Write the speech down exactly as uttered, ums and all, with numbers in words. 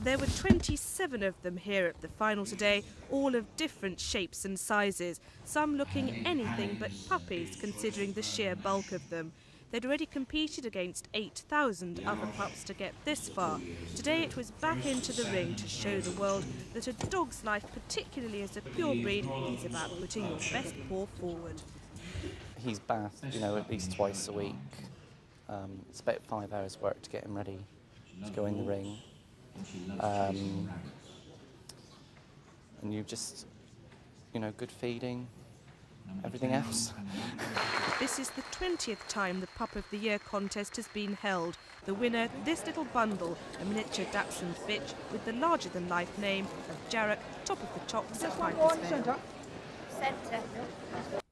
There were twenty-seven of them here at the final today, all of different shapes and sizes, some looking anything but puppies considering the sheer bulk of them. They'd already competed against eight thousand other pups to get this far. Today it was back into the ring to show the world that a dog's life, particularly as a pure breed, is about putting your best paw forward. He's bathed, you know, at least twice a week. Um, it's about five hours work to get him ready to go in the ring. Um, and you just, you know, good feeding, everything else. This is the twentieth time the Pup of the Year contest has been held. The winner, this little bundle, a miniature Dachshund bitch with the larger-than-life name of Jarek, top of the chops at Piper's Vale. Centre.